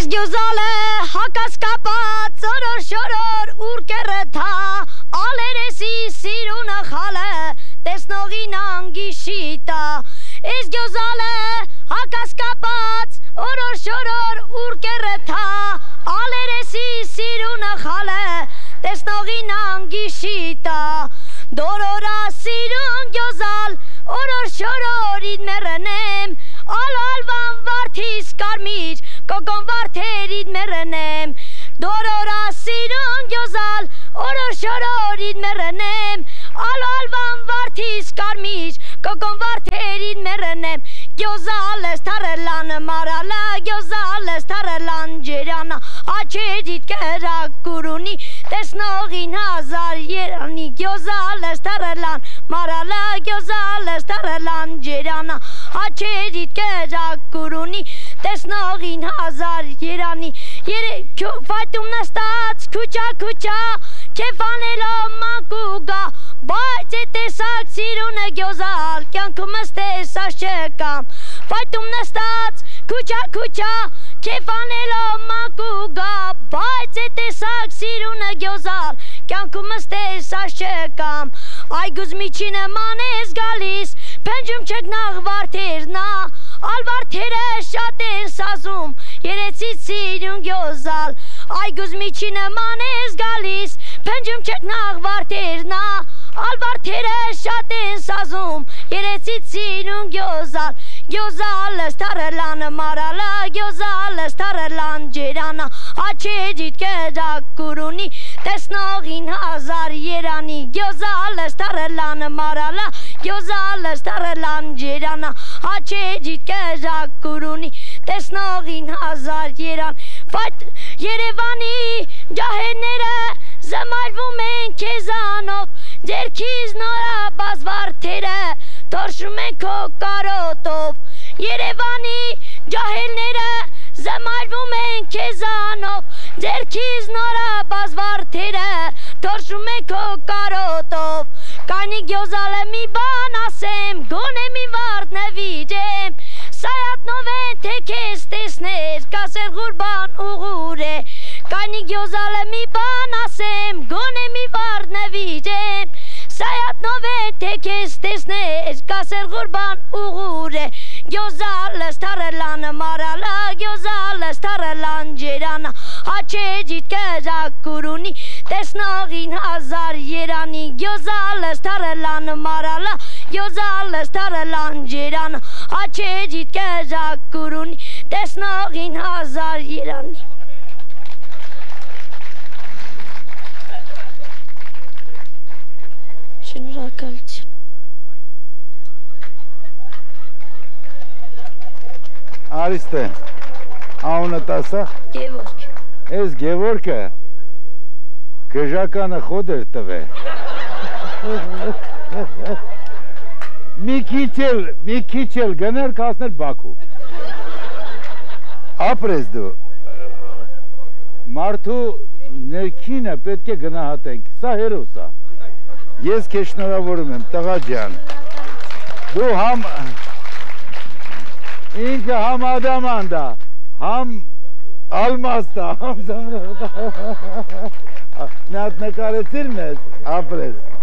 գյուզալը հակած կապած ծորոր շորոր ուր կերեթա ալերեսի սիրունը խալը տեսնողին անգիշիտա Ես գյուզալը հակած կապած օրոր շորոր ուր կերեթա ալերեսի սիրունը խալը տեսնողին անգիշիտա Դորորա սիրուն գյուզալ օրոր շորորին մերնեմ Ալալվան վարդիս կարմիր կոկոն վարդերին մերնեմ Դորորա սիրուն գյուզալ օրոր շորորին մերնեմ Ալալվան վարդիս կարմիր կոկոն վարդերին մերնեմ Գյուզալես թարելան մարալա գյուզալես թարելան ջերանա Աչերիտ կերակ կուրունի տեսնողին հազար երանի Գյուզալես թարելան մարալա գյուզալես թարելան ջերանա Աչերիտ կերակ կուրունի տեսնողին հազար երանի Ֆայտում նստած քուչա քուչա Քեֆանելո մանկուգա Բայց է տեսակ սիրունը գյուզալ Կյանքումս տեսած չեկամ Ֆայտում նստած քուչա քուչա Քեֆանելո մանկուգա Բայց է տեսակ սիրունը գյուզալ Կյանքումս տեսած չեկամ Այգուզ միջինը մանես գալիս Փնջում չգնաղ վարդերնա Ալ վարդերը շատ են սազում Երեցից սիրուն գյուզալ Այգուզ միջինը մանես գալիս Փնջում չգնաղ վարդերնա Ալ վարդերը շատ են սազում Երեցից սիրուն գյուզալ Գյուզալս թարելան մարալա Գյուզալս թարելան ջերանա Աչերիտ կերակ կուրունի Տեսնողին հազար երանի Գյուզալս թարելան մարալա Գյուզալս թարելան ջերանա Աչերիտ կերակ կուրունի Տեսնողին հազար երան Երևանի ջահերները Զմարվում են քեզանով Ձերքիզ նորաբաց վարդերը Թորշում են քո կարոտով Երևանի ջահելները Զմարվում են քեզանով Ձերքիզ նորաբաց վարդերը Թորշում են քո կարոտով Կանի գյուզալը մի բան ասեմ Գոնե մի վարդ նվիրեմ Սայատնով են թե քեզ տեսներ Կասեր ғուրբան ուղուր է Կանի գյուզալը մի բան ասեմ Գոնե մի վարդ նվիրեմ Սայատնով են թե քեզ տեսներ Կասեր ғուրբան ուղուր է Գյուզալս թարելան մարալա Գյուզալս թարելան ջերանա Աչերիտ կերակ կուրունի Տեսնողին հազար երանի Գյուզալս թարելան մարալա Գյուզալս թարելան ջերանա Աչերիտ կերակ կուրունի Տեսնողին հազար երանի Շնորհակալություն Արիստե, անունդ ասա Գևորգ Ես Գևորգը Գժականը խոդ էր տվե Մի քիչ էլ գներ կասներ Բաքու Ապրես դու Մարդու ներքինը պետք է գնահատենք Սա հերոս է Ես քեզ շնորհավորում եմ տղա ջան Դու համ ինքը համ ադամանդ է Համ ալմաստ է Համ զամրախ Մի հատ նկարեցիր մեզ Ապրես